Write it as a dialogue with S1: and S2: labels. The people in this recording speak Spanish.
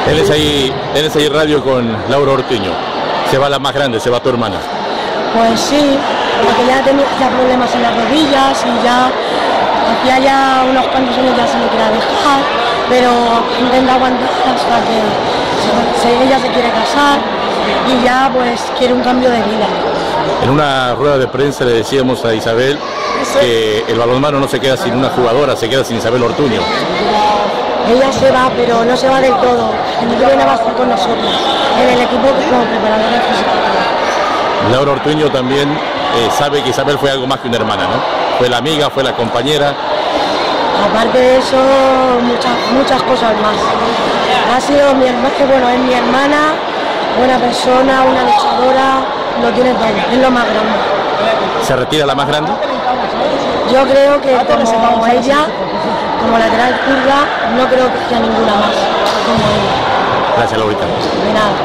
S1: LSI Radio con Laura Ortuño. Se va la más grande, se va tu hermana.
S2: Pues sí, porque ya tenía problemas en las rodillas y ya hacía ya unos cuantos años ya se me quería dejar, pero intenta aguantar hasta que ella se quiere casar y ya pues quiere un cambio de vida.
S1: En una rueda de prensa le decíamos a Isabel que el balonmano no se queda sin una jugadora, se queda sin Isabel Ortuño.
S2: Ella se va, pero no se va del todo. En el va a estar con nosotros, en el equipo como preparadora física.
S1: Laura Ortuño también sabe que Isabel fue algo más que una hermana, ¿no? Fue la amiga, fue la compañera.
S2: Aparte de eso, muchas cosas más. Ha sido mi hermana, bueno, es mi hermana, buena persona, una luchadora, lo tiene todo, es lo más grande.
S1: ¿Se retira la más grande?
S2: Yo creo que como ella, como lateral zurda, no creo que haya ninguna más como ella.
S1: Gracias, Laurita.
S2: De nada.